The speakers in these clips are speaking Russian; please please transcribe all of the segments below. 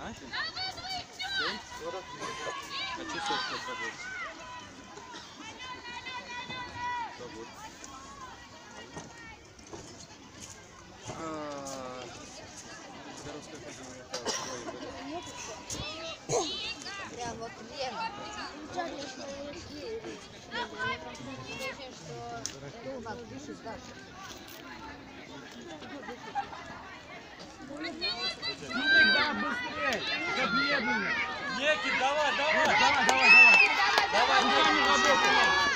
А часов не работает. Прям вот Лена. Да, быстрее! Как медленно! Некий, давай, давай! Давай, давай, давай! Давай, Некий, работай!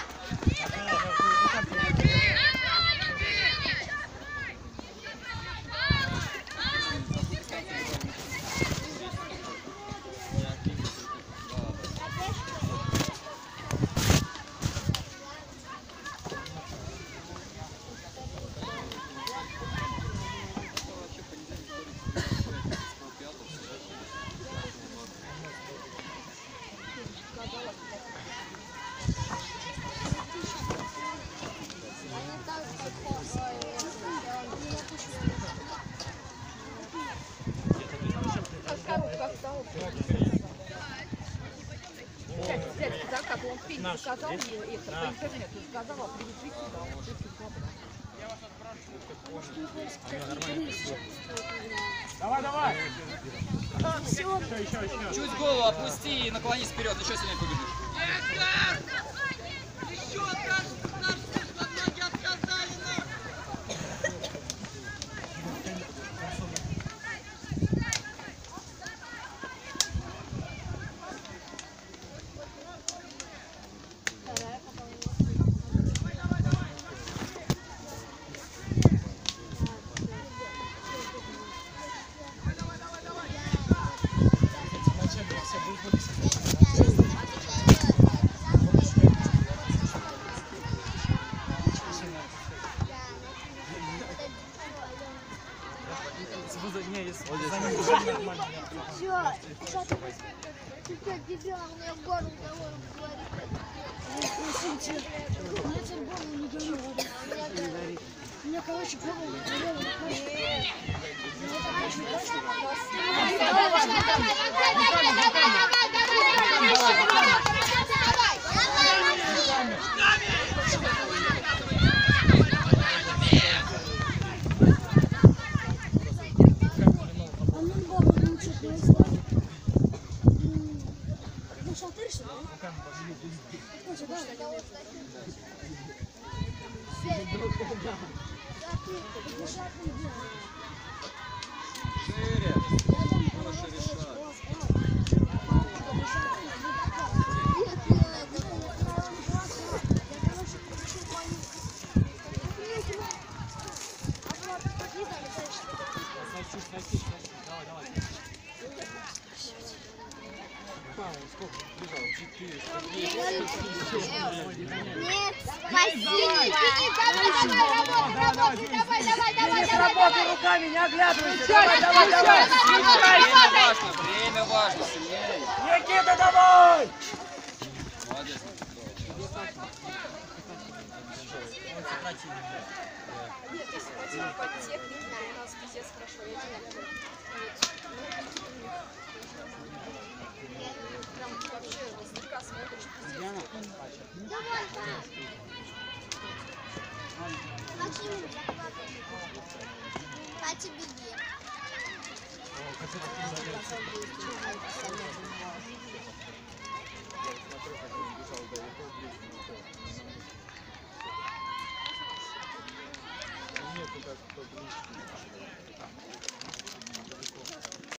Как он фильм сказал мне это по интернету, сказала, привезли сюда. Давай, давай! Чуть голову опусти и наклонись вперед, еще сильнее побежишь. Ты что, дебил, у меня в горло говорит. У меня, короче, горло говорит. Шире. Хороший решат. Сколько бежал? 4. Нет, спасибо. Денис, работай руками, не оглядывайся! Давай, давай, давай! Время важно, сильнее. Никита, давай! Молодец. Нет, если хотим по технике, у нас пиздец хорошо. Прям вообще издалека смотришь, пиздец. Давай, Катя, беги.